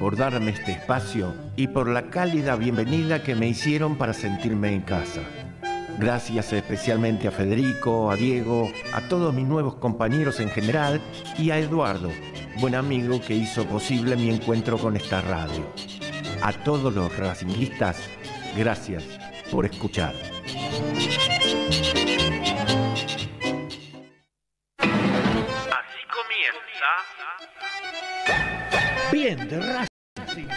por darme este espacio y por la cálida bienvenida que me hicieron para sentirme en casa. Gracias especialmente a Federico, a Diego, a todos mis nuevos compañeros en general y a Eduardo, buen amigo que hizo posible mi encuentro con esta radio. A todos los racinguistas, gracias por escuchar. Así comienza Bien de Racing.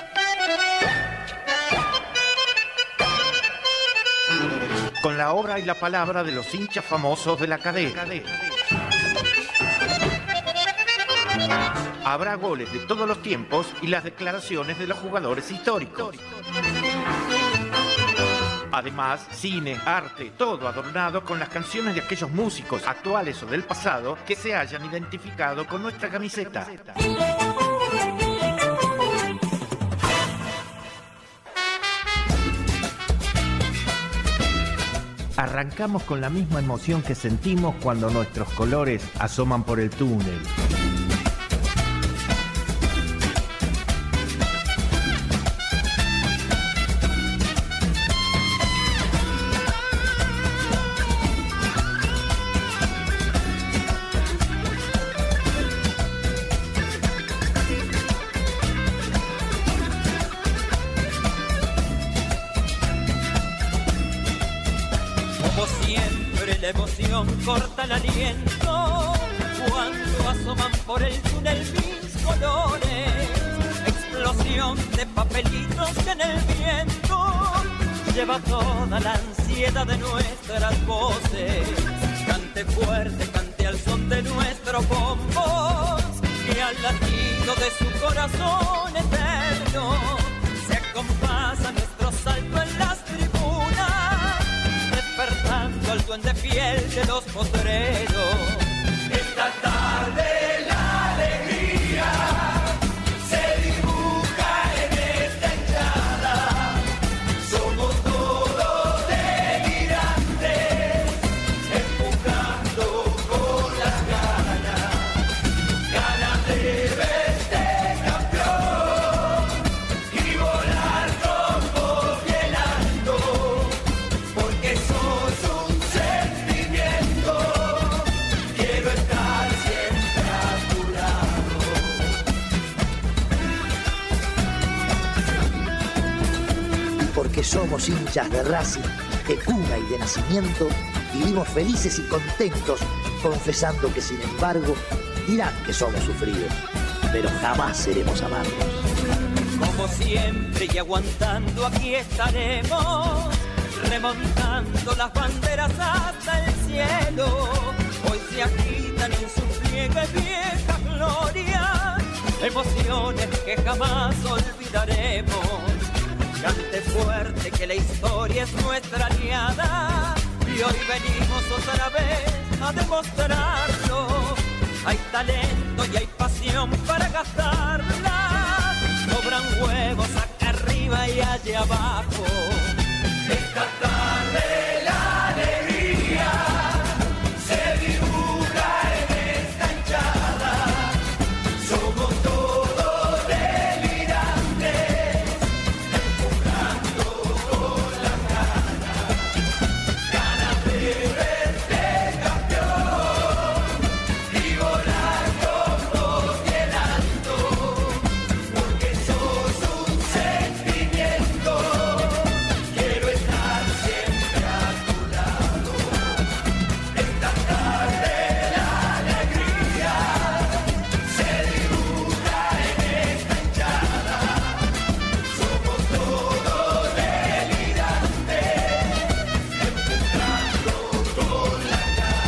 Con la obra y la palabra de los hinchas famosos de la cadena. Habrá goles de todos los tiempos y las declaraciones de los jugadores históricos. Además, cine, arte, todo adornado con las canciones de aquellos músicos actuales o del pasado que se hayan identificado con nuestra camiseta. Arrancamos con la misma emoción que sentimos cuando nuestros colores asoman por el túnel. La emoción corta el aliento cuando asoman por el túnel mis colores. Explosión de papelitos que en el viento lleva toda la ansiedad de nuestras voces. Cante fuerte, cante al son de nuestro bombo, que al latido de su corazón eterno se acompasa nuestro salto en las tribunas, despertando al duende fiel de los potreros. Esta tarde la alegría se dibuja en esta hinchada. Somos todos delirantes, empujando con las ganas de verte campeón y volar con vos bien alto, porque sos un sentimiento. Quiero estar siempre a tu lado. Porque somos hinchas de Racing, de cuna y de nacimiento, vivimos felices y contentos, confesando que sin embargo dirán que somos sufridos, pero jamás seremos amargos. Como siempre y aguantando aquí estaremos, remontando las banderas hasta el cielo. Hoy se agitan en su pliegue viejas glorias, emociones que jamás olvidaremos. Cante fuerte que la historia es nuestra aliada, y hoy venimos otra vez a demostrarlo. Hay talento y hay pasión para gastarla, sobran huevos acá arriba y allá abajo. Esta tarde la alegría se dibuja en esta hinchada. Somos todos delirantes, empujando con las ganas de verte campeón y volar con vos bien alto, porque sos un sentimiento. Quiero estar siempre a tu lado. Esta tarde la alegría se dibuja en esta hinchada. Somos todos delirantes, empujando con las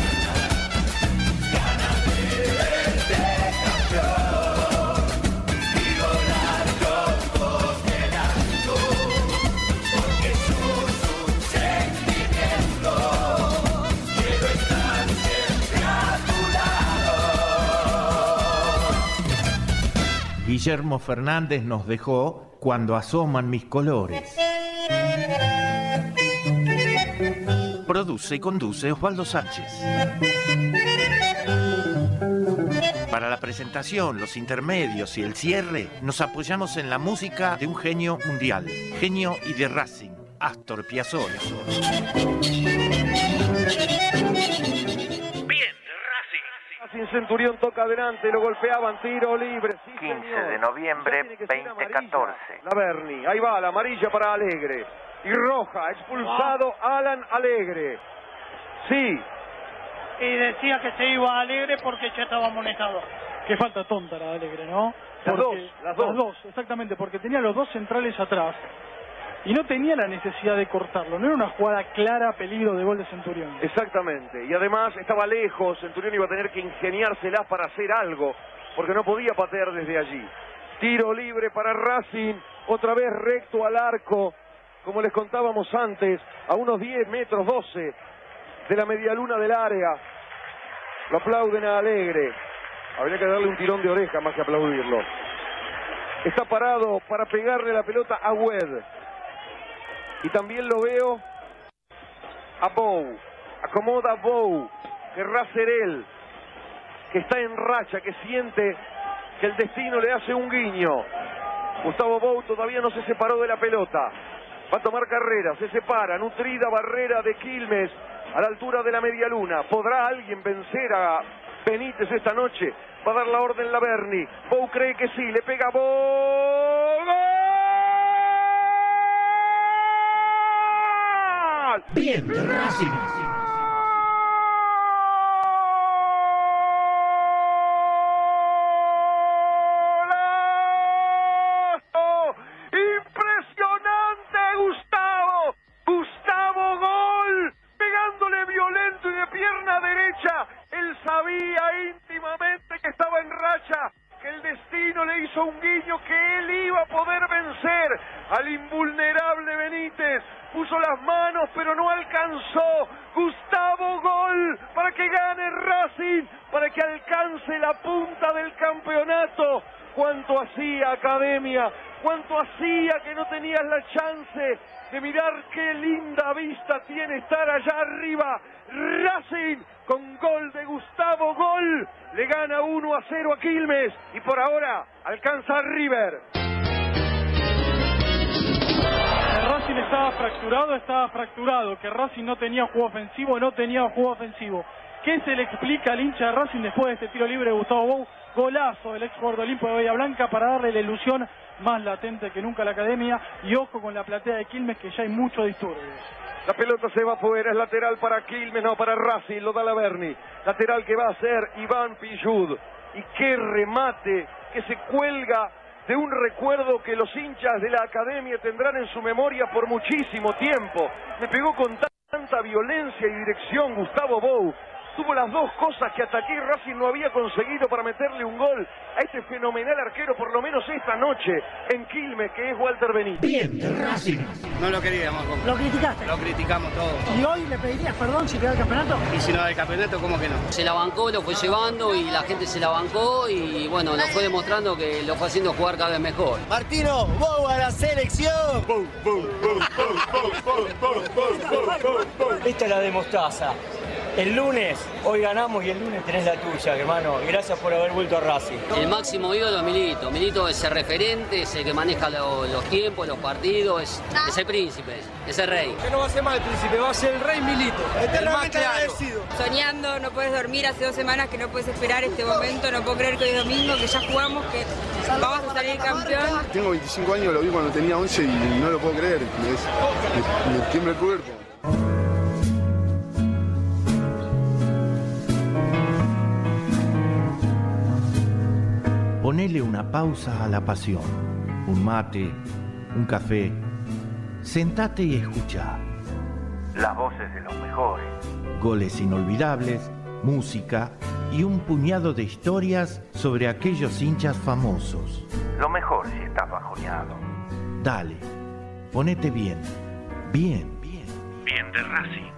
ganas de verte campeón y volar con vos bien alto, porque sos un sentimiento. Quiero estar siempre a tu lado. Guillermo Fernández nos dejó Cuando asoman mis colores. Produce y conduce Osvaldo Sánchez. Para la presentación, los intermedios y el cierre, nos apoyamos en la música de un genio mundial, genio y de Racing, Astor Piazzolla. Bien, Racing. Racing Centurión toca adelante, lo golpeaban, tiro libre. Sí, 15 señor. de noviembre, Ya tiene que ser 2014. amarilla. La Berni, ahí va, la amarilla para Alegre. Y roja, expulsado Alan Alegre. Sí. Y decía que se iba Alegre porque ya estaba amonestado. Qué falta tonta la de Alegre, ¿no? Las Porque, dos, las dos. exactamente, porque tenía los dos centrales atrás y no tenía la necesidad de cortarlo. No era una jugada clara, peligro de gol de Centurión. Exactamente, y además estaba lejos, Centurión iba a tener que ingeniárselas para hacer algo, porque no podía patear desde allí. Tiro libre para Racing, otra vez recto al arco, como les contábamos antes, a unos 10 metros, 12 de la medialuna del área. Lo aplauden a Alegre, habría que darle un tirón de oreja más que aplaudirlo. Está parado para pegarle la pelota a Wed. Y también lo veo a Bou, acomoda a Bou, querrá ser él, que está en racha, que siente que el destino le hace un guiño. Gustavo Bou todavía no se separó de la pelota, va a tomar carrera, se separa, nutrida barrera de Quilmes a la altura de la medialuna. ¿Podrá alguien vencer a Benítez esta noche? Va a dar la orden la Berni, Bou cree que sí, le pega Bou, ¡gol! Bien, Racing. ¡Impresionante, Gustavo! ¡Gustavo, gol! Pegándole violento y de pierna derecha. Él sabía íntimamente que estaba en racha, que el destino le hizo un guiño, que él iba a poder vencer al invulnerable Benítez. Puso las manos, pero no alcanzó. Gustavo, gol para que gane Racing, para que alcance la punta del campeonato. ¿Cuánto hacía, Academia? ¿Cuánto hacía que no tenías la chance de mirar qué linda vista tiene estar allá arriba? Racing, con gol de Gustavo, gol, le gana 1-0 a Quilmes y por ahora alcanza a River. Que Racing estaba fracturado, que Racing no tenía juego ofensivo, ¿Qué se le explica al hincha de Racing después de este tiro libre de Gustavo Bou? Golazo del ex jugador Olimpo de Bahía Blanca para darle la ilusión más latente que nunca a la Academia, y ojo con la platea de Quilmes, que ya hay muchos disturbios. La pelota se va afuera, es lateral para Quilmes, no para Racing, lo da la Berni. Lateral que va a ser Iván Pillud. Y qué remate que se cuelga de un recuerdo que los hinchas de la Academia tendrán en su memoria por muchísimo tiempo. Le pegó con tanta violencia y dirección Gustavo Bou. Tuvo las dos cosas que hasta aquí Racing no había conseguido para meterle un gol a este fenomenal arquero, por lo menos esta noche en Quilmes, que es Walter Benítez. Bien, Racing. No lo queríamos, compa. ¿Lo criticaste? Lo criticamos todo. ¿Y hoy le pedirías perdón si queda el campeonato? Y si no da el campeonato, ¿cómo que no? Se la bancó, lo fue llevando y la gente se la bancó y bueno, nos fue demostrando que lo fue haciendo jugar cada vez mejor. Martino, Bou a la selección. Esta es la de Mostaza. El lunes, hoy ganamos y el lunes tenés la tuya, hermano. Gracias por haber vuelto a Racing. El máximo ídolo es Milito. Milito es el referente, es el que maneja los tiempos, los partidos, es el príncipe, es el rey. Que no va a ser más el príncipe, va a ser el rey Milito. Eternamente agradecido. Soñando, no puedes dormir, hace 2 semanas que no puedes esperar este momento, no puedo creer que hoy es domingo, que ya jugamos, que vamos a salir campeón. Tengo 25 años, lo vi cuando tenía 11 y no lo puedo creer. Me tiembla el cuerpo. Ponele una pausa a la pasión, un mate, un café. Sentate y escuchá. Las voces de los mejores. Goles inolvidables, música y un puñado de historias sobre aquellos hinchas famosos. Lo mejor si estás bajoneado. Dale, ponete bien, bien. Bien de Racing.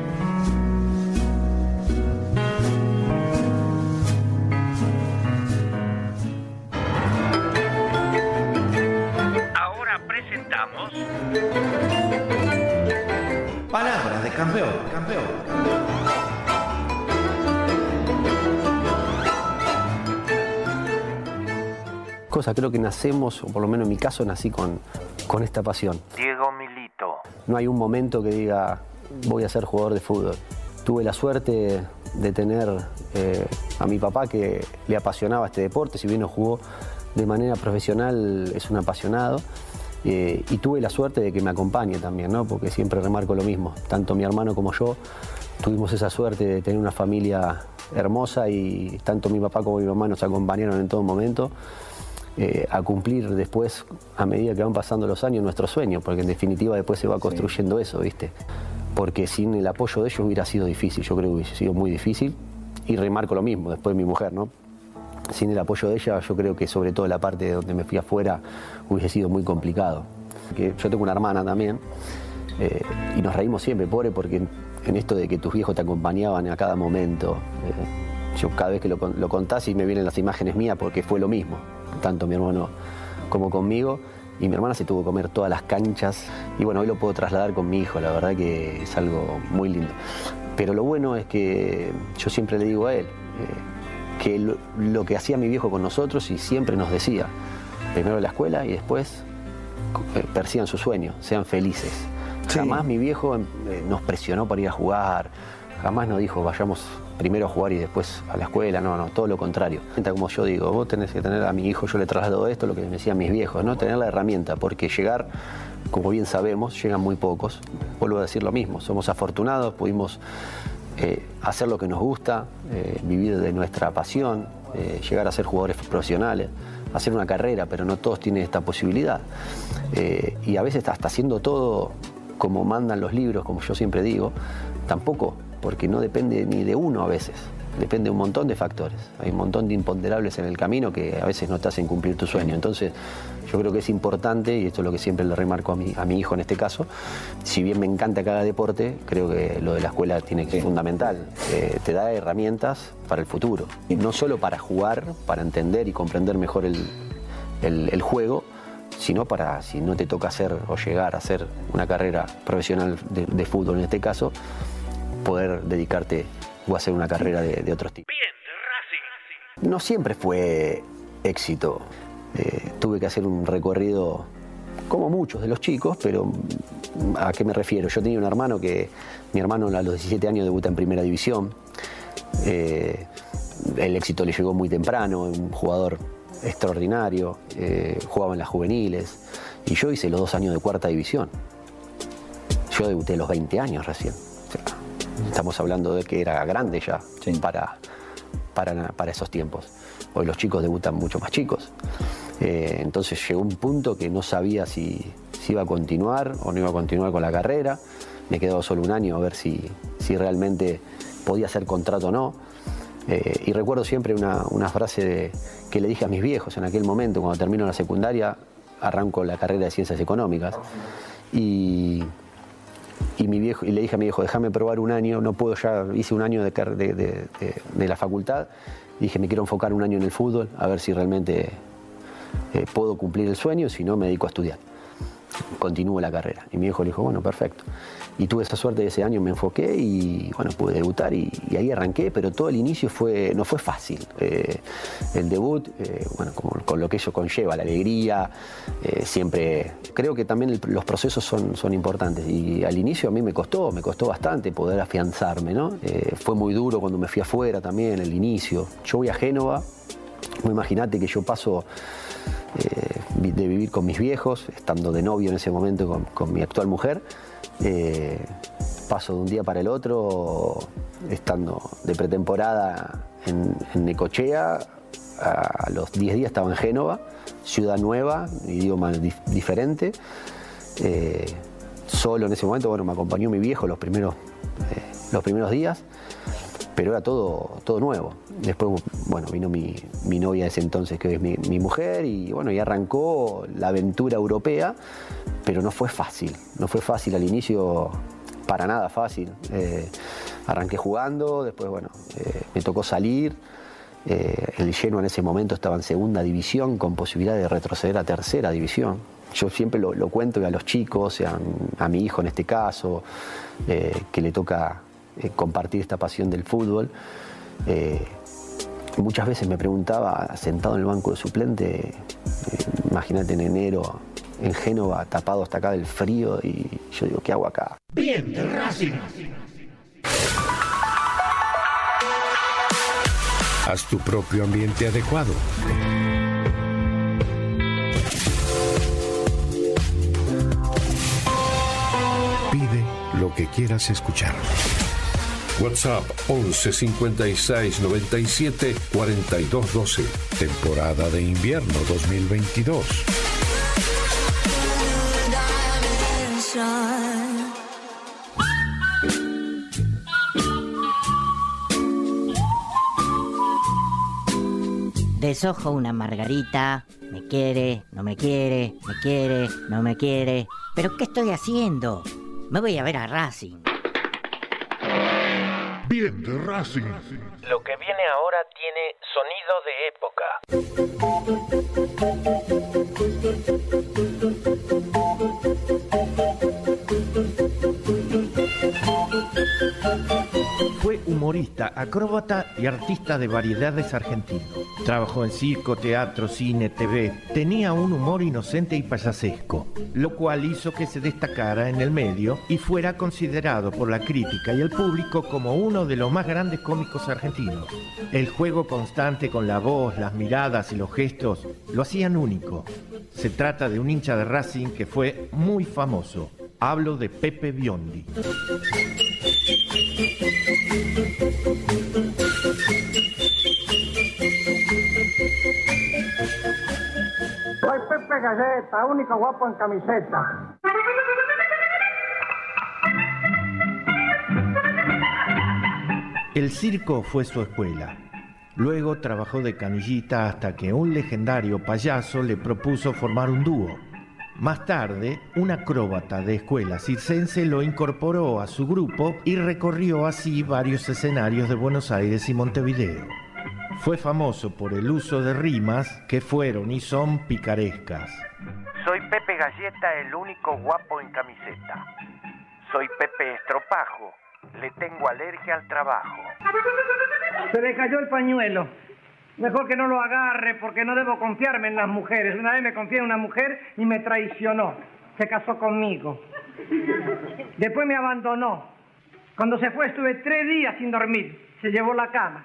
Ahora presentamos Palabra de campeón. cosas. Creo que nacemos, o por lo menos en mi caso, nací con esta pasión. Diego Milito. No hay un momento que diga, voy a ser jugador de fútbol. Tuve la suerte de tener a mi papá que le apasionaba este deporte, si bien no jugó de manera profesional, es un apasionado. Y tuve la suerte de que me acompañe también, ¿no? Porque siempre remarco lo mismo. Tanto mi hermano como yo tuvimos esa suerte de tener una familia hermosa y tanto mi papá como mi mamá nos acompañaron en todo momento a cumplir después, a medida que van pasando los años, nuestros sueños, porque en definitiva después se va construyendo eso, ¿viste? Porque sin el apoyo de ellos hubiera sido difícil, yo creo que hubiese sido muy difícil. Y remarco lo mismo, después mi mujer, ¿no? Sin el apoyo de ella, yo creo que sobre todo la parte de donde me fui afuera hubiese sido muy complicado. Yo tengo una hermana también y nos reímos siempre, pobre, porque en esto de que tus viejos te acompañaban a cada momento, yo cada vez que lo contás y me vienen las imágenes mías porque fue lo mismo, tanto mi hermano como conmigo, y mi hermana se tuvo que comer todas las canchas y bueno, hoy lo puedo trasladar con mi hijo, la verdad que es algo muy lindo. Pero lo bueno es que yo siempre le digo a él, que lo que hacía mi viejo con nosotros y siempre nos decía, primero la escuela y después persigan sus sueños, sean felices. Sí. Jamás mi viejo nos presionó para ir a jugar, jamás nos dijo vayamos primero a jugar y después a la escuela, no, todo lo contrario. Como yo digo, vos tenés que tener a mi hijo, yo le traslado esto, lo que me decían mis viejos, ¿no? Tener la herramienta, porque llegar, como bien sabemos, llegan muy pocos. Vuelvo a decir lo mismo, somos afortunados, pudimos hacer lo que nos gusta, vivir de nuestra pasión, llegar a ser jugadores profesionales, hacer una carrera, pero no todos tienen esta posibilidad. Y a veces hasta haciendo todo como mandan los libros, como yo siempre digo, tampoco, porque no depende ni de uno a veces, depende de un montón de factores. Hay un montón de imponderables en el camino que a veces no te hacen cumplir tu sueño. Entonces, yo creo que es importante, y esto es lo que siempre le remarco a mi hijo en este caso, si bien me encanta que haga deporte, creo que lo de la escuela tiene que ser fundamental. Te da herramientas para el futuro, y no solo para jugar, para entender y comprender mejor el juego, sino para, si no te toca hacer o llegar a hacer una carrera profesional de fútbol en este caso, poder dedicarte o hacer una carrera de otros tipos. No siempre fue éxito. Tuve que hacer un recorrido como muchos de los chicos, pero ¿a qué me refiero? Yo tenía un hermano mi hermano a los 17 años debuta en primera división. El éxito le llegó muy temprano, un jugador extraordinario, jugaba en las juveniles y yo hice los 2 años de cuarta división. Yo debuté a los 20 años recién. O sea, estamos hablando de que era grande ya, sí, para esos tiempos. Hoy los chicos debutan mucho más chicos. Entonces llegó un punto que no sabía si iba a continuar o no iba a continuar con la carrera. Me quedaba solo un año a ver si realmente podía hacer contrato o no. Y recuerdo siempre una frase que le dije a mis viejos en aquel momento, cuando termino la secundaria, arranco la carrera de Ciencias Económicas. Y le dije a mi viejo, déjame probar un año, no puedo, ya hice un año de la facultad, dije, me quiero enfocar un año en el fútbol, a ver si realmente puedo cumplir el sueño, si no me dedico a estudiar, continúo la carrera. Y mi viejo le dijo, bueno, perfecto. Y tuve esa suerte de ese año, me enfoqué y bueno, pude debutar y ahí arranqué, pero todo el inicio no fue fácil. El debut, bueno, con lo que ello conlleva, la alegría, siempre, creo que también los procesos son importantes y al inicio a mí me costó bastante poder afianzarme, ¿no? Fue muy duro cuando me fui afuera también, el inicio. Yo voy a Génova, imagínate que yo paso de vivir con mis viejos, estando de novio en ese momento con mi actual mujer, paso de un día para el otro, estando de pretemporada en Necochea, a los 10 días estaba en Génova, ciudad nueva, idioma diferente, solo en ese momento, bueno, me acompañó mi viejo los primeros días, pero era todo nuevo. Después, bueno, vino mi novia de ese entonces, que es mi mujer, y bueno, y arrancó la aventura europea, pero no fue fácil al inicio, para nada fácil. Arranqué jugando, después, bueno, me tocó salir. El Genoa en ese momento estaba en segunda división, con posibilidad de retroceder a tercera división. Yo siempre lo cuento a los chicos, a mi hijo en este caso, que le toca compartir esta pasión del fútbol. Muchas veces me preguntaba, sentado en el banco de suplente, imagínate en enero, en Génova, tapado hasta acá del frío, y yo digo, ¿qué hago acá? Bien de Racing. Haz tu propio ambiente adecuado. Pide lo que quieras escuchar. WhatsApp 11 56 97 42 12. Temporada de invierno 2022. Desojo una margarita, me quiere, no me quiere, me quiere, no me quiere. ¿Pero qué estoy haciendo? Me voy a ver a Racing. Bien de Racing. Lo que viene ahora tiene sonido de época. Fue humorista, acróbata y artista de variedades argentino. Trabajó en circo, teatro, cine, TV. Tenía un humor inocente y payasesco, lo cual hizo que se destacara en el medio y fuera considerado por la crítica y el público como uno de los más grandes cómicos argentinos. El juego constante con la voz, las miradas y los gestos lo hacían único. Se trata de un hincha de Racing que fue muy famoso. Hablo de Pepe Biondi. Soy Pepe Galleta, único guapo en camiseta. El circo fue su escuela. Luego trabajó de canillita hasta que un legendario payaso le propuso formar un dúo. Más tarde, un acróbata de escuela circense lo incorporó a su grupo y recorrió así varios escenarios de Buenos Aires y Montevideo. Fue famoso por el uso de rimas que fueron y son picarescas. Soy Pepe Galleta, el único guapo en camiseta. Soy Pepe Estropajo, le tengo alergia al trabajo. Se le cayó el pañuelo. Mejor que no lo agarre porque no debo confiarme en las mujeres. Una vez me confié en una mujer y me traicionó. Se casó conmigo. Después me abandonó. Cuando se fue estuve 3 días sin dormir. Se llevó la cama.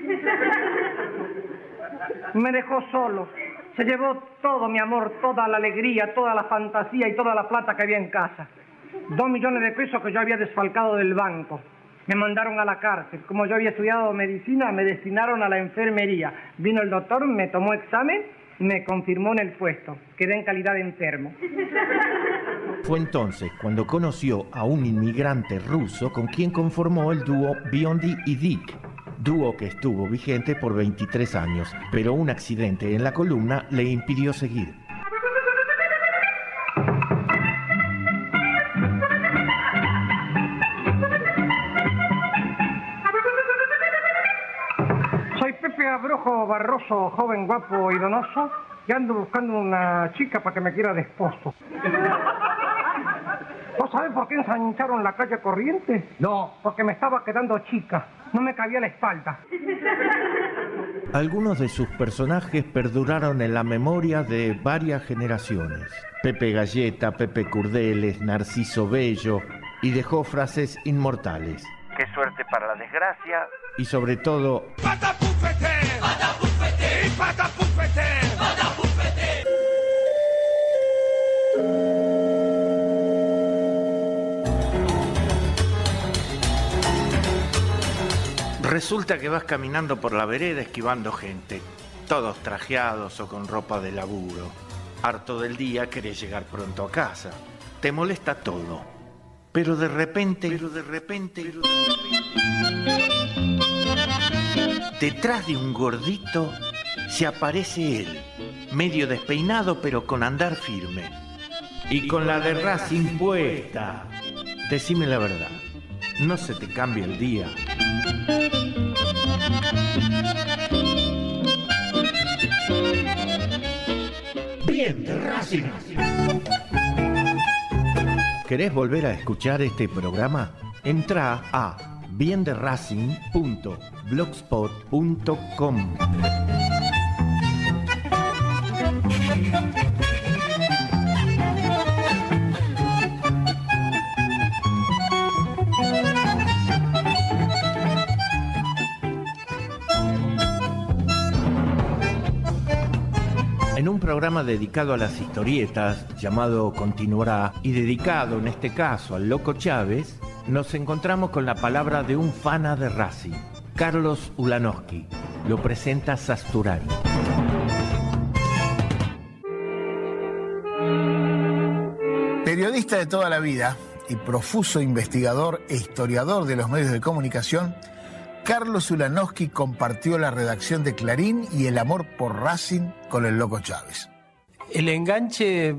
Me dejó solo. Se llevó todo mi amor, toda la alegría, toda la fantasía y toda la plata que había en casa. 2 millones de pesos que yo había desfalcado del banco. Me mandaron a la cárcel. Como yo había estudiado medicina, me destinaron a la enfermería. Vino el doctor, me tomó examen y me confirmó en el puesto. Quedé en calidad de enfermo. Fue entonces cuando conoció a un inmigrante ruso con quien conformó el dúo Biondi y Dick. Dúo que estuvo vigente por 23 años, pero un accidente en la columna le impidió seguir. Abrojo Barroso, joven, guapo y donoso, y ando buscando una chica para que me quiera de esposo. ¿Vos sabés por qué ensancharon la calle Corrientes? No. Porque me estaba quedando chica, no me cabía la espalda. Algunos de sus personajes perduraron en la memoria de varias generaciones. Pepe Galleta, Pepe Curdeles, Narciso Bello, y dejó frases inmortales. Qué suerte para la desgracia. Y sobre todo... ¡Patapúfete! ¡Patapúfete! ¡Y patapúfete! ¡Patapúfete! Resulta que vas caminando por la vereda esquivando gente, todos trajeados o con ropa de laburo. Harto del día querés llegar pronto a casa. Te molesta todo. Pero de repente, detrás de un gordito se aparece él, medio despeinado pero con andar firme. Y con la de Racing puesta. Decime la verdad, ¿no se te cambia el día? Bien de Racing. ¿Querés volver a escuchar este programa? Entrá a bienderracing.blogspot.com. En un programa dedicado a las historietas, llamado Continuará, y dedicado en este caso al Loco Chávez, nos encontramos con la palabra de un fana de Racing, Carlos Ulanowski. Lo presenta Sasturani. Periodista de toda la vida y profuso investigador e historiador de los medios de comunicación, Carlos Ulanowski compartió la redacción de Clarín y el amor por Racing con el Loco Chávez. El enganche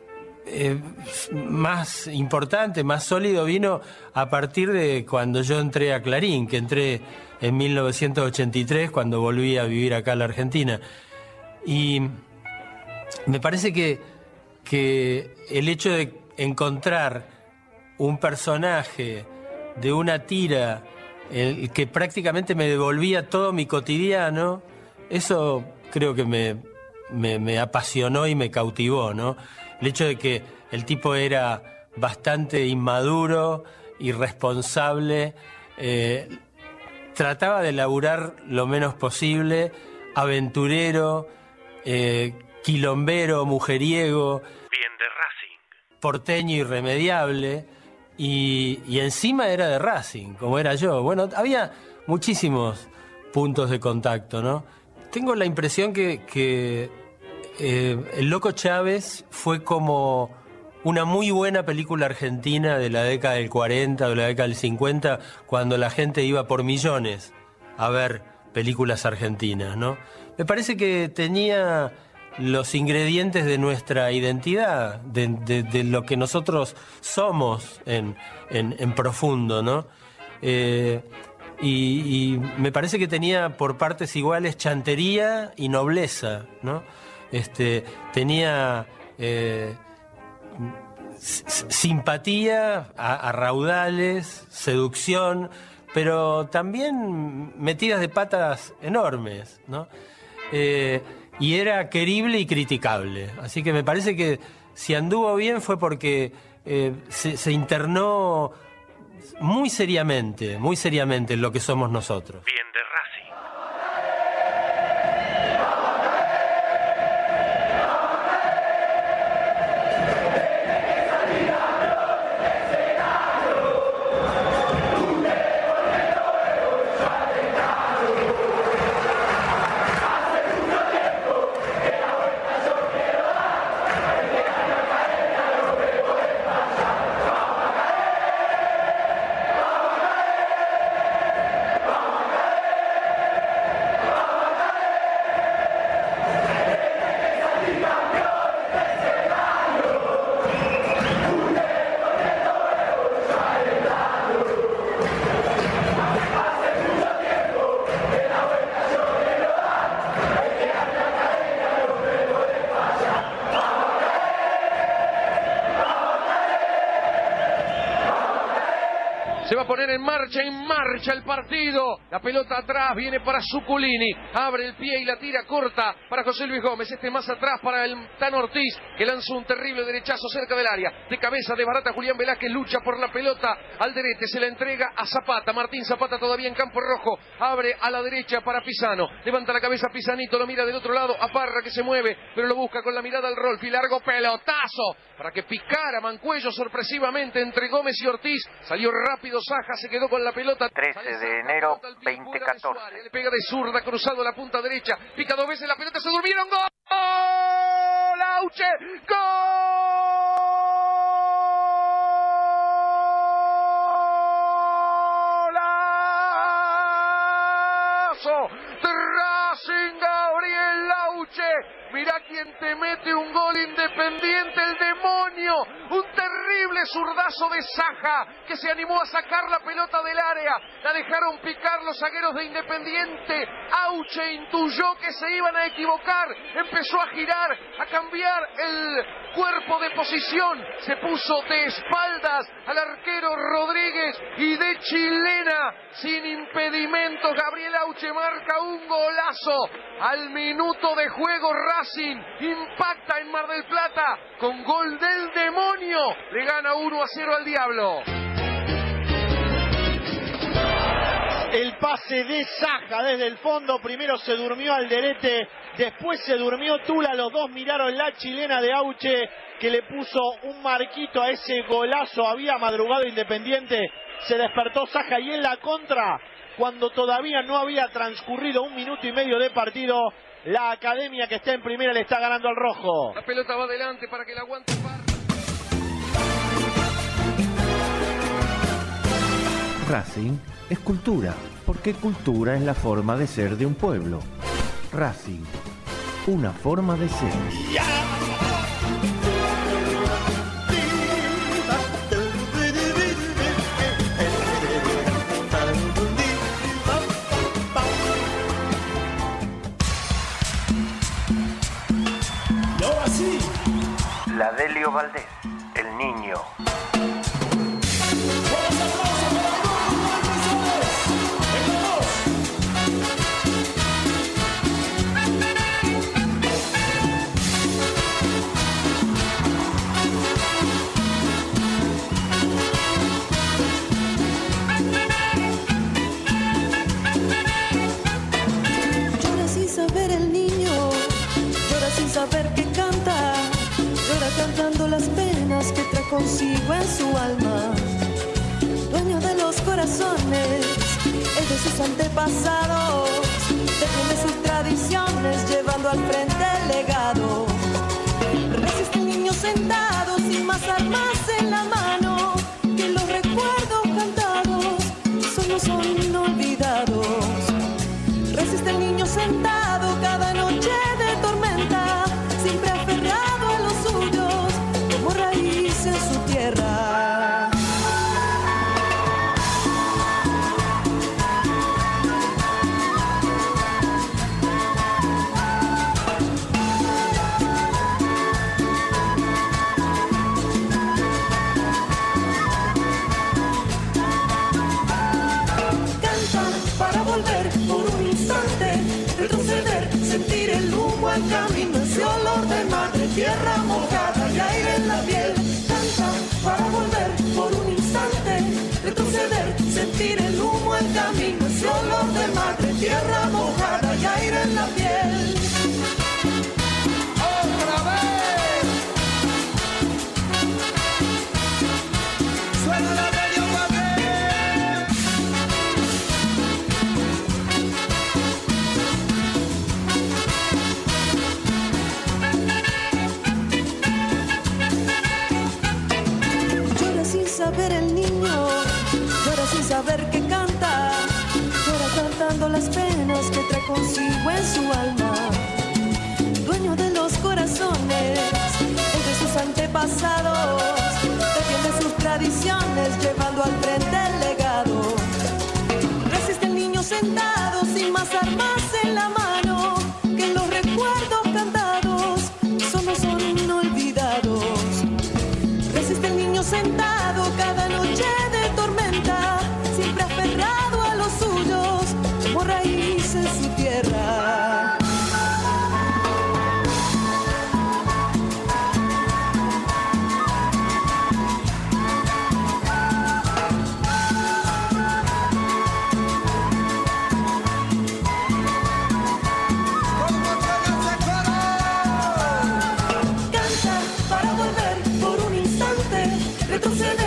más importante, más sólido, vino a partir de cuando yo entré a Clarín, que entré en 1983, cuando volví a vivir acá en la Argentina. Y me parece que el hecho de encontrar un personaje de una tira que prácticamente me devolvía todo mi cotidiano, eso creo que me apasionó y me cautivó, ¿no? El hecho de que el tipo era bastante inmaduro, irresponsable, trataba de laburar lo menos posible, aventurero, quilombero, mujeriego, bien de Racing, porteño irremediable. Y encima era de Racing, como era yo. Bueno, había muchísimos puntos de contacto, ¿no? Tengo la impresión que El Loco Chávez fue como una muy buena película argentina de la década del 40 o de la década del 50, cuando la gente iba por millones a ver películas argentinas, ¿no? Me parece que tenía los ingredientes de nuestra identidad, de lo que nosotros somos en profundo, ¿no? Y me parece que tenía por partes iguales chantería y nobleza, ¿no? Tenía simpatía a raudales, seducción, pero también metidas de patas enormes, ¿no? Y era querible y criticable. Así que me parece que si anduvo bien fue porque se internó muy seriamente en lo que somos nosotros. bien de Racing. Se va a poner en marcha el partido. La pelota atrás, viene para Zuculini. Abre el pie y la tira corta para José Luis Gómez. Más atrás para el Tan Ortiz, que lanza un terrible derechazo cerca del área. De cabeza de barata Julián Velázquez, lucha por la pelota. Alderete se la entrega a Zapata. Martín Zapata todavía en campo rojo. Abre a la derecha para Pisano. Levanta la cabeza Pisanito, lo mira del otro lado a Parra, que se mueve, pero lo busca con la mirada al Rolfi. Largo pelotazo para que picara Mancuello sorpresivamente entre Gómez y Ortiz. Salió rápido Saja, se quedó con la pelota. 13 de enero 2014. Le pega de zurda, cruzado la punta derecha. Pica dos veces la pelota, se durmieron. ¡Gol! ¡Lauche! ¡Golazo! De Racing, Gabriel Lauche. Mirá quién te mete un gol, Independiente, el demonio. Un terrible zurdazo de Saja, que se animó a sacar la pelota del área. La dejaron picar los zagueros de Independiente. Auche intuyó que se iban a equivocar. Empezó a girar, a cambiar el cuerpo de posición. Se puso de espaldas al arquero Rodríguez y de chilena, sin impedimentos, Gabriel Auche marca un golazo. Al minuto de juego Racing impacta en Mar del Plata con gol del demonio. Le gana 1-0 al Diablo. El pase de Saja desde el fondo. Primero se durmió Alderete, después se durmió Tula. Los dos miraron la chilena de Auche, que le puso un marquito a ese golazo. Había madrugado Independiente. Se despertó Saja y en la contra, cuando todavía no había transcurrido 1 minuto y medio de partido, la academia que está en primera le está ganando al rojo. La pelota va adelante para que la aguante Parra. Racing es cultura, porque cultura es la forma de ser de un pueblo. Racing, una forma de ser. La Delio Valdés, el niño. Llora sin saber el niño, llora sin saber que canta, llora cantando las penas que trae consigo en su alma. Dueño de los corazones, es de sus antepasados, defiende sus tradiciones, llevando al frente el legado. Resiste el niño sentado, sin más armas en la mano, que los recuerdos cantados no son olvidados. Resiste el niño sentado cada noche de tormenta, siempre aferrado a los suyos, como raíz en su tierra. Canta para volver por un instante, retroceder, sentir el humo al camino, ese olor de madre tierra mojada y aire en la piel. Canta para volver por un instante, retroceder, sentir el humo al camino, ese olor de madre tierra mojada y aire en la piel. ¡Otra vez! ¡Suena la radio Valdés! Llora sin saber el niño, llora sin saber que canta, llora cantando las penas que trae consigo en su alma. Dueño de los corazones, es de sus antepasados, defiende sus tradiciones, llevando al frente el legado. Resiste el niño sentado, sin más armas en la mano, que los recuerdos cantados no son olvidados. Resiste el niño sentado cada noche de tormenta, siempre aferrado a los suyos, como raíz en su tierra. Canta para volver por un instante, retroceder,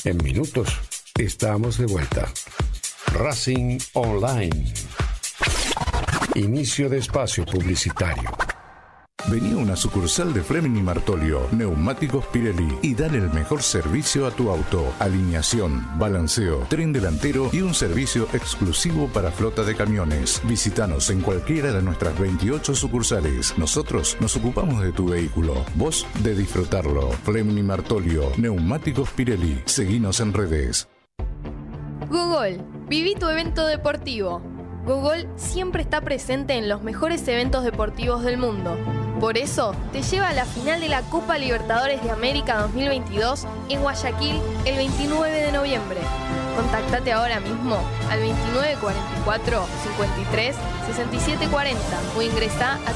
En minutos estamos de vuelta. Racing Online. Inicio de espacio publicitario. Vení a una sucursal de Fleming y Martolio, Neumáticos Pirelli, y dale el mejor servicio a tu auto. Alineación, balanceo, tren delantero y un servicio exclusivo para flota de camiones. Visítanos en cualquiera de nuestras 28 sucursales. Nosotros nos ocupamos de tu vehículo, vos de disfrutarlo. Fleming y Martolio, Neumáticos Pirelli. Seguinos en redes. Google, viví tu evento deportivo. Google siempre está presente en los mejores eventos deportivos del mundo. Por eso, te lleva a la final de la Copa Libertadores de América 2022 en Guayaquil el 29 de noviembre. Contactate ahora mismo al 2944 53 67 40 o ingresá a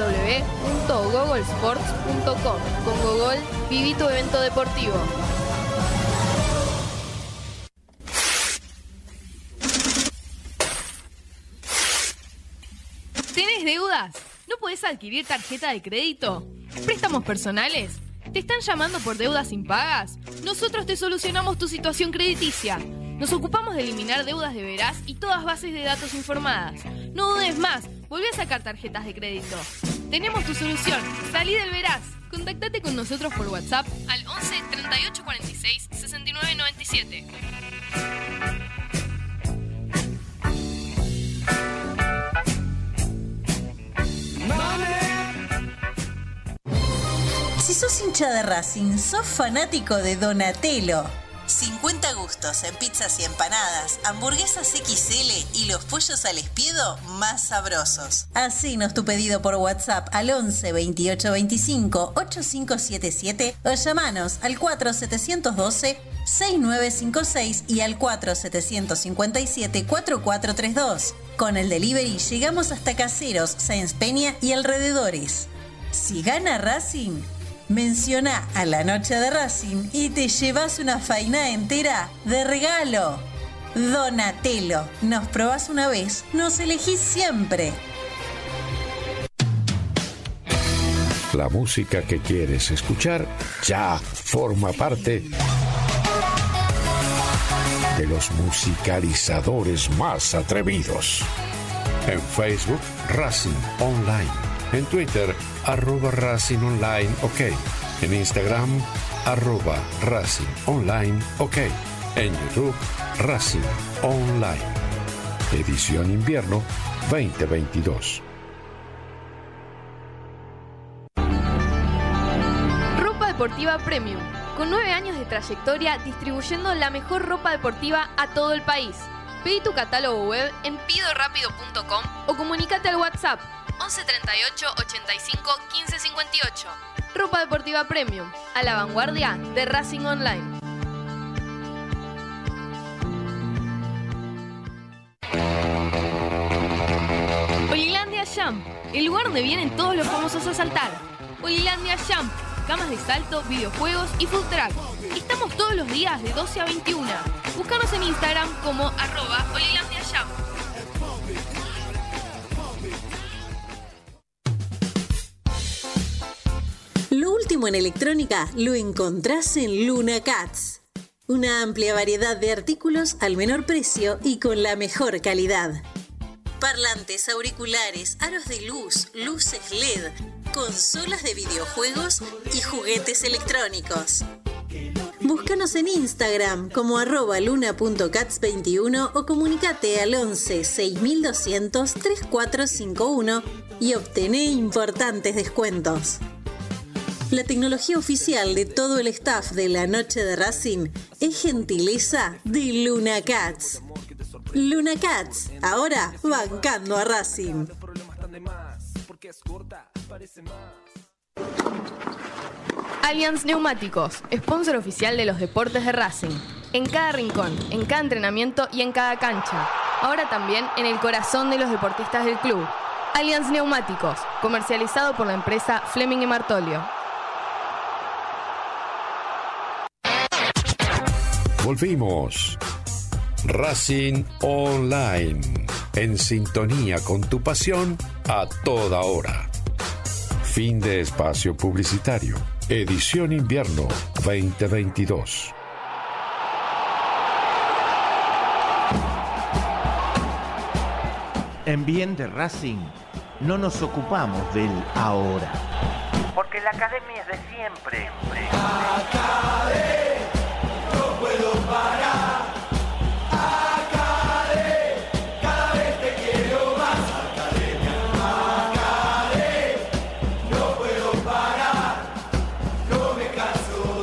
www.googlesports.com. Con Google, viví tu evento deportivo. ¿Tenés deudas? ¿No podés adquirir tarjeta de crédito? ¿Préstamos personales? ¿Te están llamando por deudas impagas? Nosotros te solucionamos tu situación crediticia. Nos ocupamos de eliminar deudas de veraz y todas bases de datos informadas. No dudes más, volví a sacar tarjetas de crédito. Tenemos tu solución. Salí del veraz. Contactate con nosotros por WhatsApp al 11 38 46 69 97. Si sos hincha de Racing, sos fanático de Donatello. 50 gustos en pizzas y empanadas, hamburguesas XL y los pollos al espiedo más sabrosos. Hacenos tu pedido por WhatsApp al 11 28 25 8577 o llamanos al 4712 6956 y al 4757 4432. Con el delivery llegamos hasta Caseros, Sáenz Peña y alrededores. Si gana Racing, menciona a la noche de Racing y te llevas una faina entera de regalo. Donatello, nos probás una vez, nos elegís siempre. La música que quieres escuchar ya forma parte de los musicalizadores más atrevidos. En Facebook, Racing Online. En Twitter, @Racing Online OK. En Instagram, @Racing Online OK. En YouTube, Racing Online. Edición Invierno 2022. Ropa deportiva Premium. Con 9 años de trayectoria distribuyendo la mejor ropa deportiva a todo el país. Pedí tu catálogo web en pidorapido.com o comunícate al WhatsApp 11 38 85 15 58. Ropa deportiva Premium, a la vanguardia de Racing Online. Olilandia Jump, el lugar donde vienen todos los famosos a saltar. Olilandia Jump, camas de salto, videojuegos y food truck. Estamos todos los días de 12 a 21. Búscanos en Instagram como @Olilandia Jump. Lo último en electrónica lo encontrás en Luna Cats. Una amplia variedad de artículos al menor precio y con la mejor calidad. Parlantes, auriculares, aros de luz, luces LED, consolas de videojuegos y juguetes electrónicos. Búscanos en Instagram como @luna.cats21 o comunicate al 11 6200 3451 y obtené importantes descuentos. La tecnología oficial de todo el staff de la noche de Racing es gentileza de Luna Cats. Luna Cats, ahora bancando a Racing. Allianz Neumáticos, sponsor oficial de los deportes de Racing. En cada rincón, en cada entrenamiento y en cada cancha. Ahora también en el corazón de los deportistas del club. Allianz Neumáticos, comercializado por la empresa Fleming y Martolio. Volvimos. Racing Online. En sintonía con tu pasión a toda hora. Fin de espacio publicitario. Edición Invierno 2022. En Bien de Racing no nos ocupamos del ahora. Porque la academia es de siempre. Acadé, no puedo parar. Acadé, cada vez te quiero más. Acadé, no puedo parar. No me canso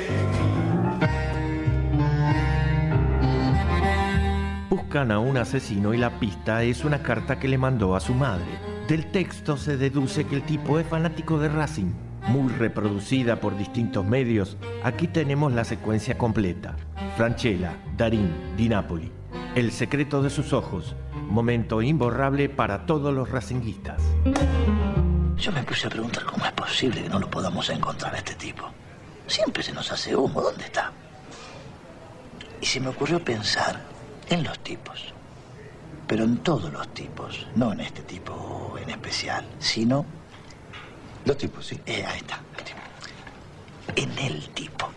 de... Buscan a un asesino y la pista es una carta que le mandó a su madre. Del texto se deduce que el tipo es fanático de Racing, muy reproducida por distintos medios. Aquí tenemos la secuencia completa. Francella, Darín, Di Napoli. El secreto de sus ojos, momento imborrable para todos los racinguistas. Yo me puse a preguntar cómo es posible que no lo podamos encontrar a este tipo. Siempre se nos hace humo, ¿dónde está? Y se me ocurrió pensar en los tipos. Pero en todos los tipos, no en este tipo en especial, sino... Los tipos, sí. Ahí está, el tipo. En el tipo.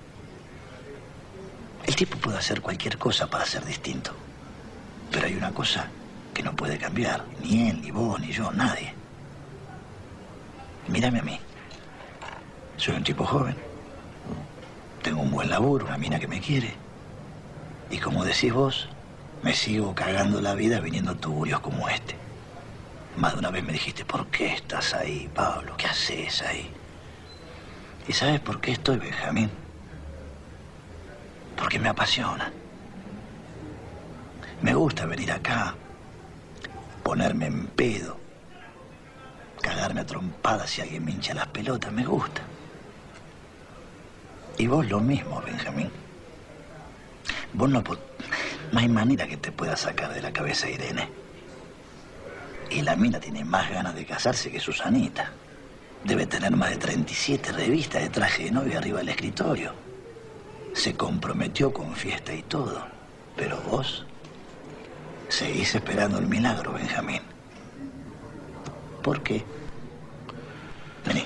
El tipo puede hacer cualquier cosa para ser distinto. Pero hay una cosa que no puede cambiar. Ni él, ni vos, ni yo, nadie. Mírame a mí. Soy un tipo joven. Tengo un buen laburo, una mina que me quiere. Y como decís vos... me sigo cagando la vida viniendo tuburios como este. Más de una vez me dijiste, ¿por qué estás ahí, Pablo? ¿Qué haces ahí? ¿Y sabes por qué estoy, Benjamín? Porque me apasiona. Me gusta venir acá, ponerme en pedo, cagarme a trompadas si alguien me hincha las pelotas, me gusta. Y vos lo mismo, Benjamín. Vos no hay manera que te pueda sacar de la cabeza a Irene. Y la mina tiene más ganas de casarse que Susanita. Debe tener más de 37 revistas de traje de novia arriba del escritorio. Se comprometió con fiesta y todo. Pero vos seguís esperando el milagro, Benjamín. ¿Por qué? Vení.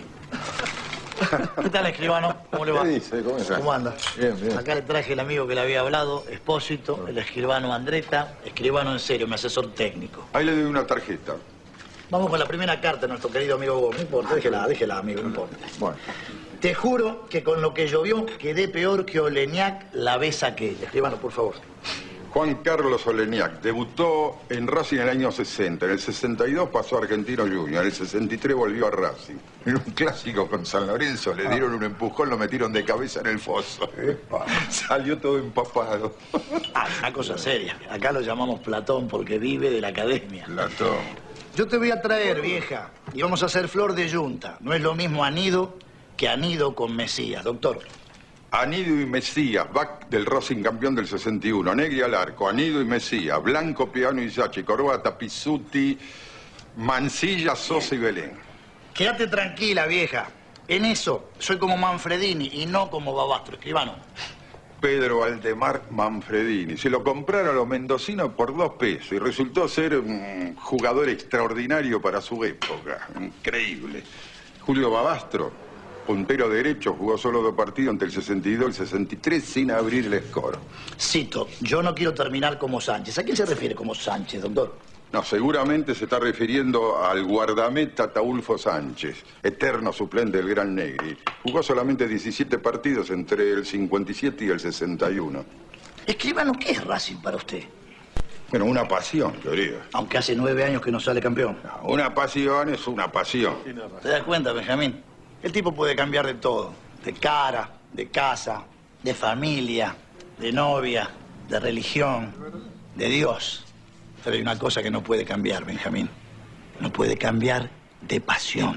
¿Qué tal, escribano? ¿Cómo le va? ¿Qué dice? ¿Cómo está? ¿Cómo anda? Bien, bien. Acá le traje el amigo que le había hablado, Espósito, el escribano Andretta, escribano en serio, mi asesor técnico. Ahí le doy una tarjeta. Vamos con la primera carta de nuestro querido amigo Gómez. No importa, déjela, amigo, no importa. Bueno. Te juro que con lo que llovió quedé peor que Oleñac la vez aquella. Escribano, por favor. Juan Carlos Oleñac debutó en Racing en el año 60. En el 62 pasó a Argentino Junior. En el 63 volvió a Racing. En un clásico con San Lorenzo le dieron un empujón, lo metieron de cabeza en el foso. Salió todo empapado. Una cosa seria. Acá lo llamamos Platón porque vive de la academia. Platón. Yo te voy a traer, vieja, y vamos a hacer flor de yunta. No es lo mismo anido que anido con Mesías, doctor. Anido y Mesías, back del Racing campeón del 61. Negri al arco, Anido y Mesías, Blanco, Piano y Sachi, Corbata, Pizzuti, Mansilla, Sosa y Belén. Quédate tranquila, vieja. En eso soy como Manfredini y no como Babastro, escribano. Pedro Valdemar Manfredini. Se lo compraron a los mendocinos por 2 pesos y resultó ser un jugador extraordinario para su época. Increíble. Julio Babastro, puntero derecho, jugó solo 2 partidos entre el 62 y el 63 sin abrir el score. Cito, yo no quiero terminar como Sánchez. ¿A quién se refiere como Sánchez, doctor? No, seguramente se está refiriendo al guardameta Ataulfo Sánchez, eterno suplente del Gran Negri. Jugó solamente 17 partidos entre el 57 y el 61. Escribano, ¿qué es Racing para usted? Bueno, una pasión, querido. Aunque hace 9 años que no sale campeón. No, una pasión es una pasión. ¿Te das cuenta, Benjamín? El tipo puede cambiar de todo. De cara, de casa, de familia, de novia, de religión, de Dios. Pero hay una cosa que no puede cambiar, Benjamín. No puede cambiar de pasión.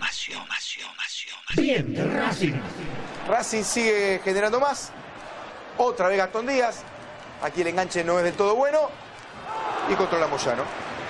Bien, de Racing. Racing sigue generando más. Otra vez Gastón Díaz. Aquí el enganche no es del todo bueno. Y controla Moyano.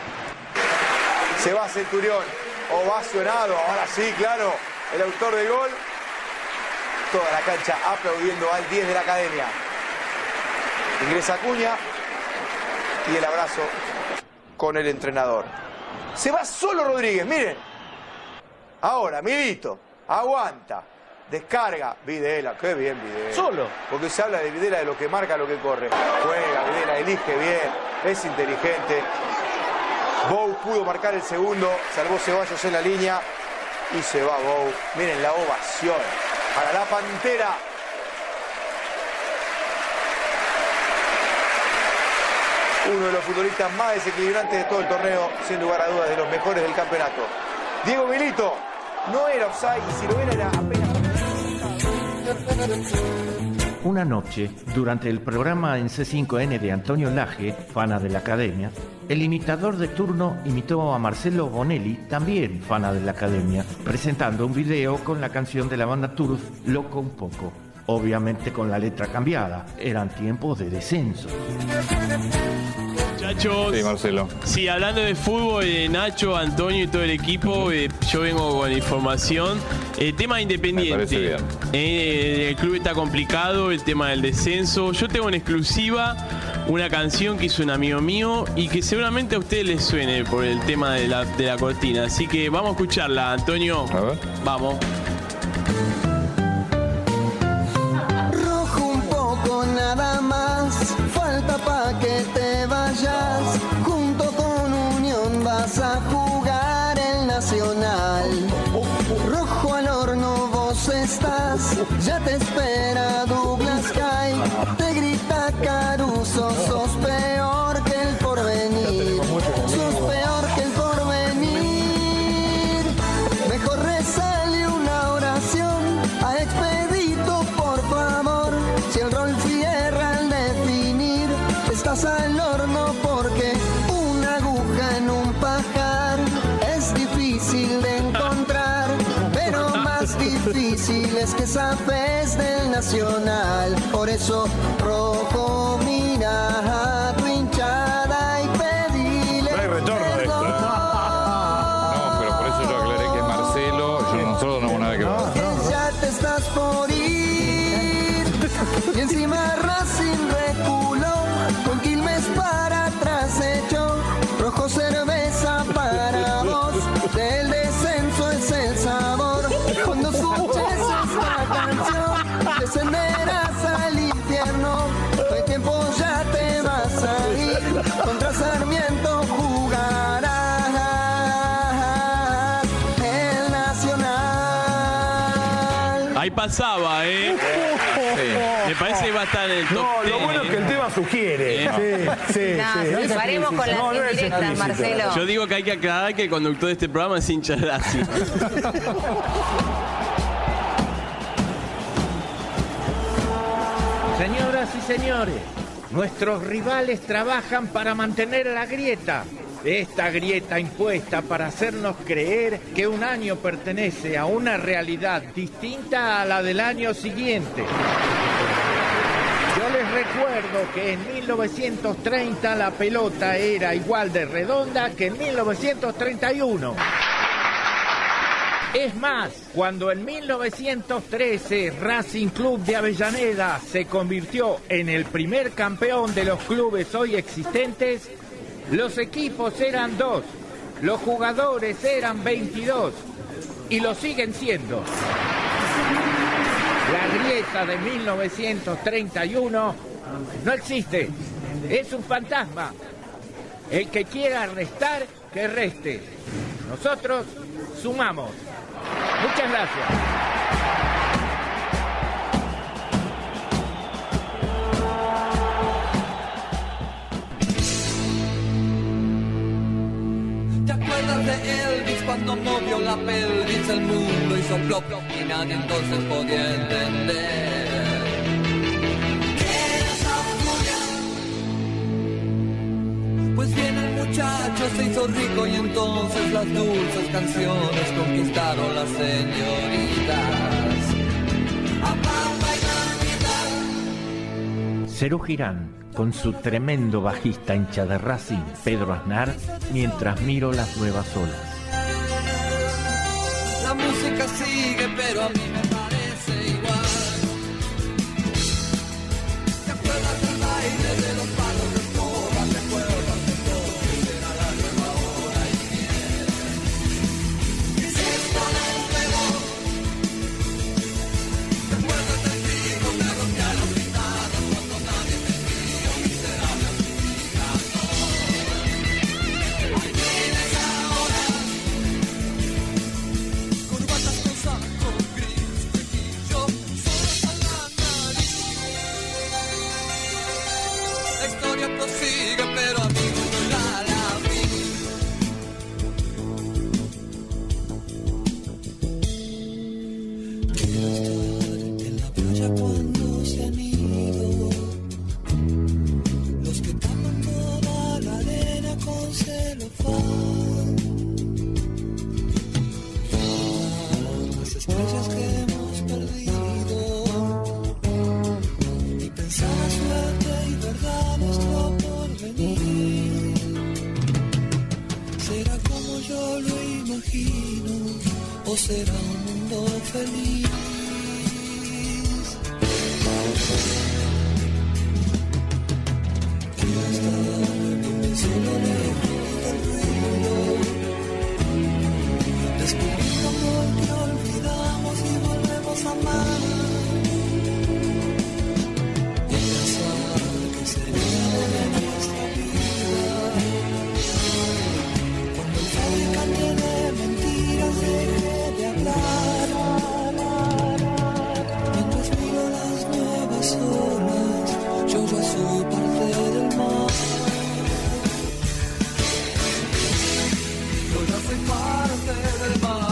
Se va Centurión. Ovacionado. Ahora sí, claro. El autor del gol. Toda la cancha aplaudiendo al 10 de la academia. Ingresa Acuña. Y el abrazo con el entrenador. Se va solo Rodríguez, miren. Ahora, Milito, aguanta, descarga, Videla, qué bien Videla. Solo. Porque se habla de Videla, de lo que marca, lo que corre. Juega, Videla, elige bien, es inteligente. Bou pudo marcar el segundo, salvó Ceballos en la línea y se va Bou. Miren la ovación para la Pantera. Uno de los futbolistas más desequilibrantes de todo el torneo, sin lugar a dudas de los mejores del campeonato. Diego Milito no era offside y si lo era apenas... Una noche, durante el programa en C5N de Antonio Laje, fana de la Academia, el imitador de turno imitó a Marcelo Bonelli, también fana de la Academia, presentando un video con la canción de la banda Turf, Loco un poco. Obviamente con la letra cambiada, eran tiempos de descenso. Muchachos, Sí, Marcelo. Sí, hablando de fútbol, Nacho, Antonio y todo el equipo, yo vengo con información. El tema Independiente. Me parece bien. El club está complicado, el tema del descenso. Yo tengo en exclusiva una canción que hizo un amigo mío y que seguramente a ustedes les suene por el tema de la cortina. Así que vamos a escucharla, Antonio. A ver. Vamos. Rojo un poco nada más, falta pa' que te vayas. Junto con Unión vas a jugar el Nacional. Rojo al horno vos estás, ya te espera Douglas Kai. Te grita Caruso, sos peor que el porvenir. Sos peor que el porvenir. Mejor rezale una oración a Expedito, por favor. Si el rol cierra al definir, estás al horno porque una aguja en un pajar es difícil de encontrar, pero más difícil es que sabes del Nacional. Por eso, rojo, mira a tu hinchada y pedile. No hay retorno de esto, ¿eh? No, pero por eso yo aclaré que Marcelo, nosotros no tenemos nada que ver. Ya te estás por ir. Y encima Racing reculó, con Quilmes para atrás echó. Rojo cerveza para vos, del descenso es el sabor. Cuando escuches esta canción, descenderás al infierno. No hay tiempo, ya te vas a ir. Contra Sarmiento jugarás el Nacional. Ahí pasaba, ¿eh? Me parece que va a estar en el top. No, lo 10, bueno es que el tema sugiere. Sí. No, paremos con las indirectas, Marcelo. Yo digo que hay que aclarar que el conductor de este programa es hincha de Racing. Señoras y señores, nuestros rivales trabajan para mantener la grieta. Esta grieta impuesta para hacernos creer que un año pertenece a una realidad distinta a la del año siguiente. Yo les recuerdo que en 1930 la pelota era igual de redonda que en 1931. Es más, cuando en 1913 Racing Club de Avellaneda se convirtió en el primer campeón de los clubes hoy existentes, los equipos eran 2, los jugadores eran 22 y lo siguen siendo. La grieta de 1931 no existe, es un fantasma. El que quiera restar, que reste. Nosotros sumamos. Muchas gracias. ¿Te acuerdas de Elvis cuando movió la pelvis? El mundo hizo plop y nadie entonces podía entender. ¿Qué es la furia? Pues bien, el muchacho se hizo rico y entonces las dulces canciones conquistaron las señoritas. A papa y Navidad. Cerú Girán, con su tremendo bajista hincha de Racing, Pedro Aznar, mientras miro las nuevas olas. La música sigue, pero a mí me parece igual. ¿Te acuerdas del baile de los palos de escoba? ¿Te acuerdas de todo? Que será la nueva hora y miel. Y si esto no pegó, ¿te acuerdas del trigo que rompía los gritados cuando nadie te vio? Miserable amiga, no. Ay, celofán. Las estrellas que hemos perdido y pensar la suerte y verdad nuestro porvenir. ¿Será como yo lo imagino o será un mundo feliz? Quiero estar en el cielo lejos del ruido, descubrir amor que olvidamos y volvemos a amar. Y pensar que sería de nuestra vida cuando el fabricante de mentiras deje de hablar. Mientras miro las nuevas olas, yo ya soy parte del mar. Yo ya soy parte del mar.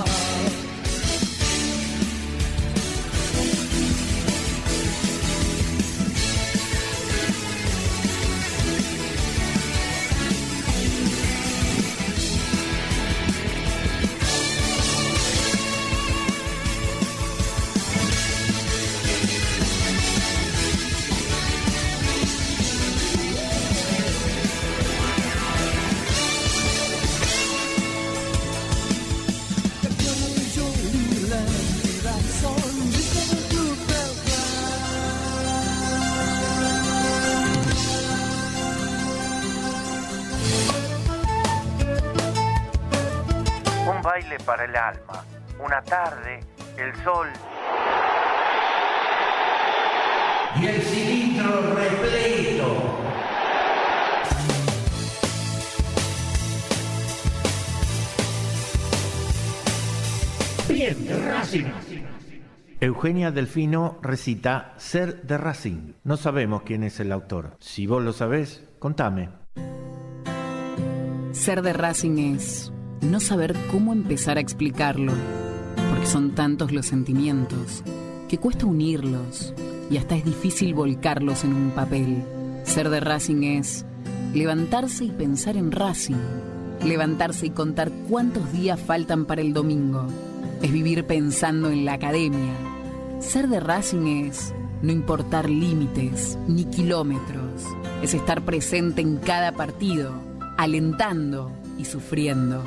Un baile para el alma, una tarde, el sol. Y el cilindro repleto. Bien, Racing. Eugenia Delfino recita Ser de Racing. No sabemos quién es el autor. Si vos lo sabés, contame. Ser de Racing es no saber cómo empezar a explicarlo, porque son tantos los sentimientos que cuesta unirlos y hasta es difícil volcarlos en un papel. Ser de Racing es levantarse y pensar en Racing, levantarse y contar cuántos días faltan para el domingo. Es vivir pensando en la academia. Ser de Racing es no importar límites ni kilómetros. Es estar presente en cada partido, alentando y sufriendo,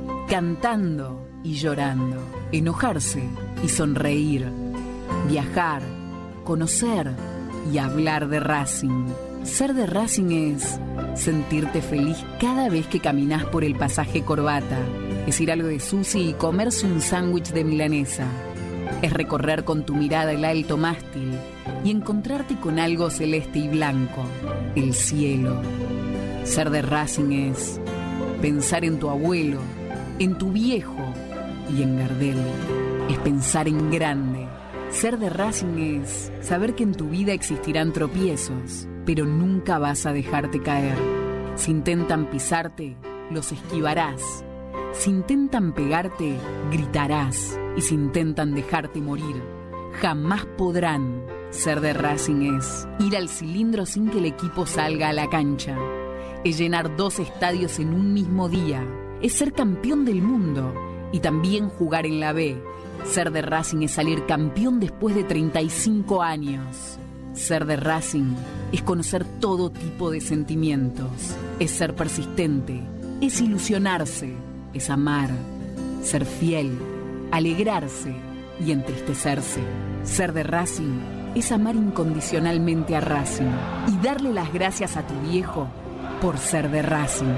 cantando y llorando, enojarse y sonreír, viajar, conocer y hablar de Racing. Ser de Racing es sentirte feliz cada vez que caminás por el pasaje Corbata. Es ir algo de sushi y comerse un sándwich de milanesa. Es recorrer con tu mirada el alto mástil y encontrarte con algo celeste y blanco, el cielo. Ser de Racing es pensar en tu abuelo, en tu viejo y en Gardel. Es pensar en grande. Ser de Racing es saber que en tu vida existirán tropiezos, pero nunca vas a dejarte caer. Si intentan pisarte, los esquivarás. Si intentan pegarte, gritarás. Y si intentan dejarte morir, jamás podrán. Ser de Racing es ir al cilindro sin que el equipo salga a la cancha. Es llenar 2 estadios en un mismo día. Es ser campeón del mundo y también jugar en la B. Ser de Racing es salir campeón después de 35 años. Ser de Racing es conocer todo tipo de sentimientos. Es ser persistente, es ilusionarse, es amar, ser fiel, alegrarse y entristecerse. Ser de Racing es amar incondicionalmente a Racing y darle las gracias a tu viejo por ser de Racing.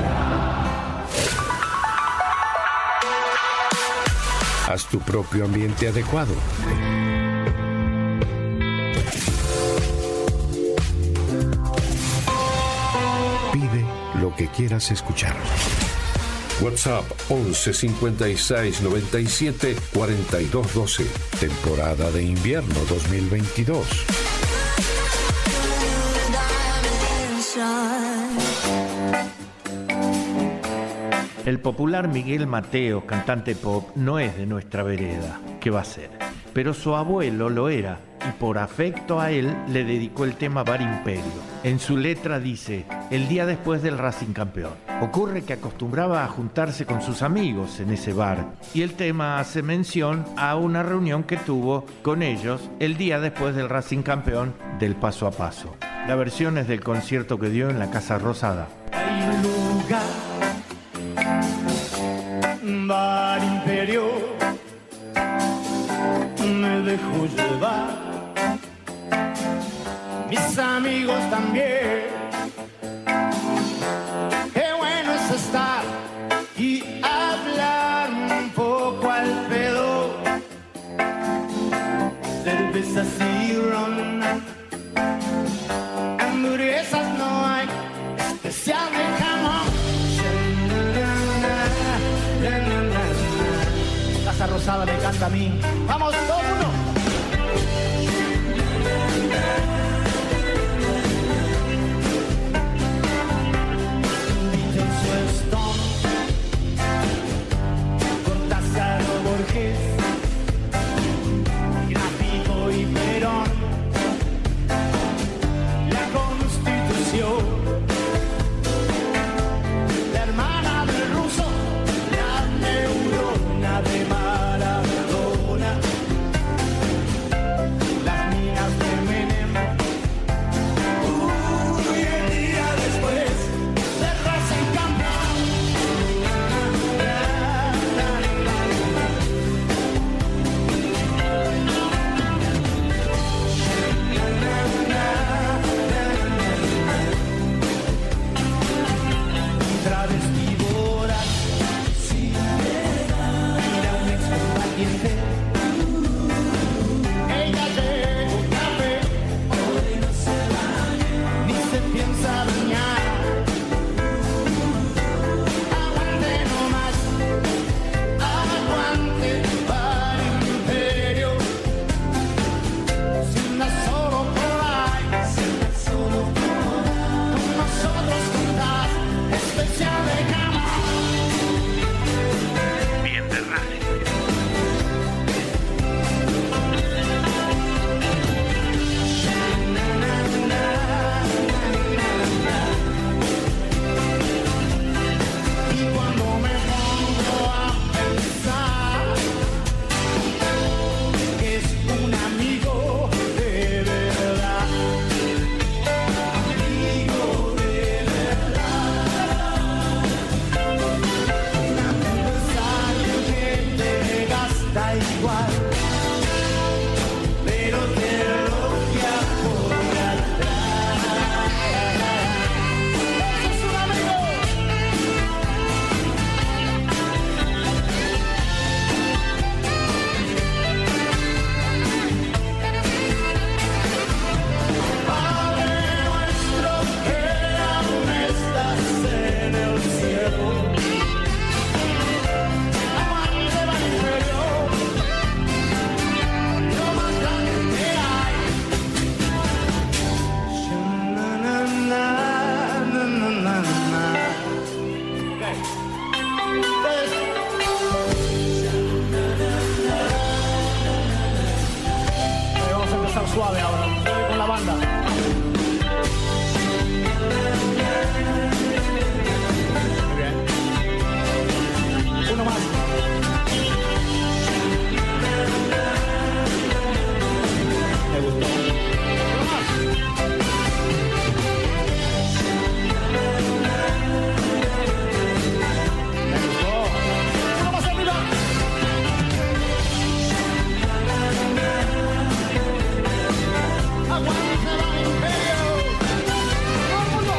Haz tu propio ambiente adecuado. Pide lo que quieras escuchar. WhatsApp 11 56 97 42 12. Temporada de invierno 2022. El popular Miguel Mateo, cantante pop, no es de nuestra vereda. ¿Qué va a ser? Pero su abuelo lo era y por afecto a él le dedicó el tema Bar Imperio. En su letra dice: el día después del Racing campeón. Ocurre que acostumbraba a juntarse con sus amigos en ese bar y el tema hace mención a una reunión que tuvo con ellos el día después del Racing campeón del Paso a Paso. La versión es del concierto que dio en la Casa Rosada. Hay un lugar, bar Imperio, me dejo llevar, mis amigos también. Qué bueno es estar y hablar un poco al pedo, cervezas y ron, hamburguesas no hay, especial de jamón. Casa Rosada me canta a mí. ¡Vamos, todo el mundo! Vincenzo Stone, Cortázar o Borges, Gráfico y Perón, la Constitución, la hermana del ruso, la neurona de Maradona, las minas de Menem. Uy, el día después de Racing campeón. Travestidoras, sí, mira un excombatiente. Ella llegó tarde, hoy no se baña, ni se piensa bañar. Aguante nomás, aguante para Imperio. Si andas solo por ahí, con nosotros estás especial de cama. Bien de Racing. Y cuando me pongo a pensar que es un amigo de verdad, amigo de verdad, un aniversario que te gasta igual, pero te elogia por atrás. ¡Eso es un amigo! Padre nuestro que aún estás en el cielo, amante del Imperio, lo más grande que hay. Sha-na-na-na-na-na-na. Okay. Vamos a empezar suave ahora, suave con la banda. Muy bien. Uno más. Me gustó. Uno más. Me gustó. Uno más arriba. Aguante el Imperio. Todo el mundo.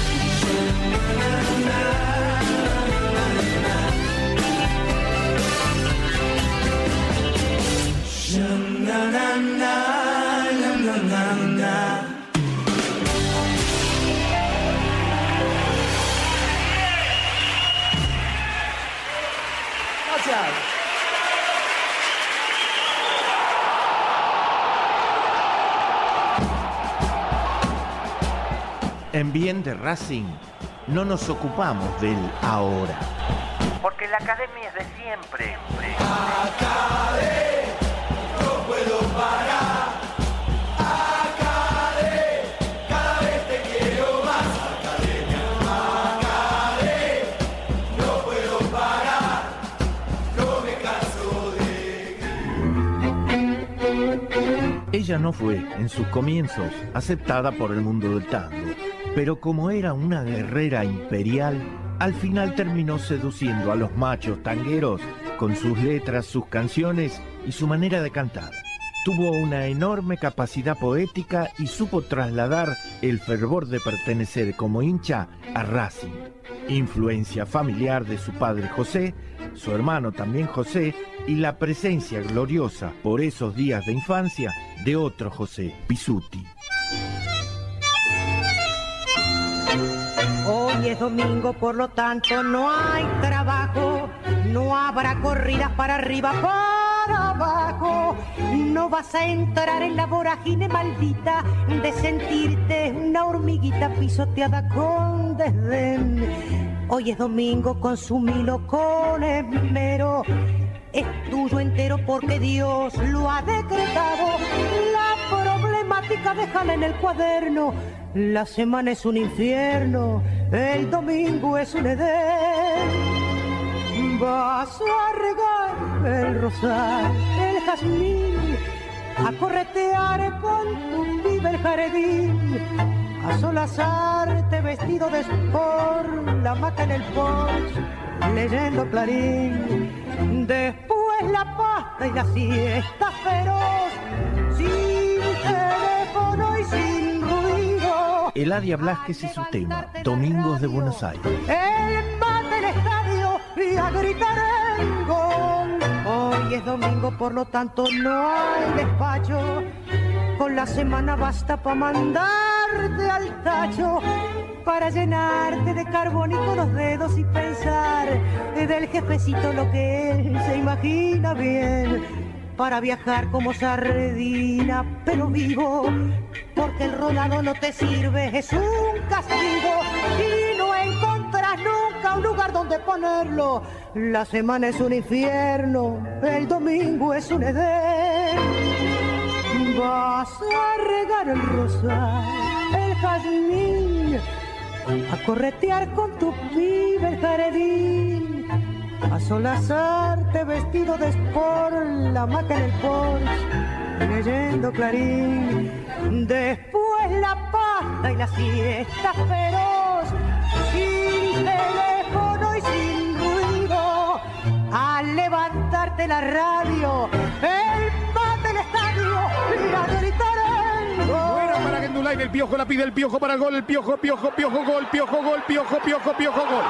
Na-na-na-na-na-na-na. Gracias. En Bien de Racing no nos ocupamos del ahora. Porque la academia es de siempre. No puedo parar. Acadé, cada vez te quiero más. Academia, Acadé. Ella no fue, en sus comienzos, aceptada por el mundo del tango, pero como era una guerrera imperial, al final terminó seduciendo a los machos tangueros con sus letras, sus canciones y su manera de cantar. Tuvo una enorme capacidad poética y supo trasladar el fervor de pertenecer como hincha a Racing. Influencia familiar de su padre José, su hermano también José, y la presencia gloriosa por esos días de infancia de otro José, Pisuti. Hoy es domingo, por lo tanto no hay trabajo, no habrá corridas para arriba, para abajo. No vas a entrar en la vorágine maldita de sentirte una hormiguita pisoteada con desdén. Hoy es domingo, consumilo con esmero. Es tuyo entero porque Dios lo ha decretado. La problemática déjala en el cuaderno. La semana es un infierno, el domingo es un Edén. Vas a regar el rosal, el jazmín, a corretear con tu pibe el jardín, a solazarte vestido de sport, la mata en el porche, leyendo Clarín. Después la pasta y la siesta feroz, sin teléfono y sin ruido. Eladia Blasquez y su tema, Domingos de Buenos Aires. El mate el estadio y a gritar el gol. Hoy es domingo, por lo tanto no hay despacho. Con la semana basta para mandarte al tacho, para llenarte de carbón y con los dedos y pensar del jefecito lo que él se imagina bien, para viajar como sardina pero vivo, porque el rodado no te sirve, es un castigo y no encontrás nunca un lugar donde ponerlo. La semana es un infierno, el domingo es un Edén. Vas a regar el rosal, el jazmín, a corretear con tu pibe el jardín, a solazarte vestido de sport, la hamaca en el porche, leyendo Clarín. Después la pasta y la siesta feroz, sin teléfono y sin ruido, al levantarte la radio, el mate el estadio y a gritar el gol. Buena para Gendulain, el Piojo la pide, el Piojo para el gol, el Piojo, Piojo, Piojo, gol, Piojo, gol, Piojo, Piojo, Piojo, gol.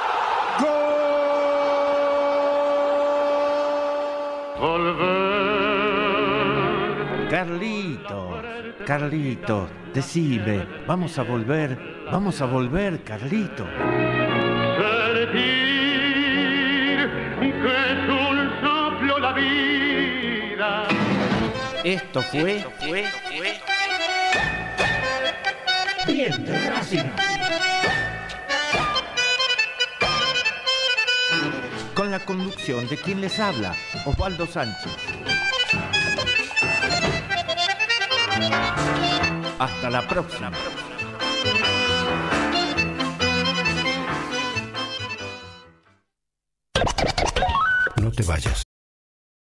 Carlitos, decime, vamos a volver, Carlito. Que es un soplo la vida. Esto fue Bien de Racing. Con la conducción de quien les habla, Osvaldo Sánchez. Hasta la próxima. No te vayas.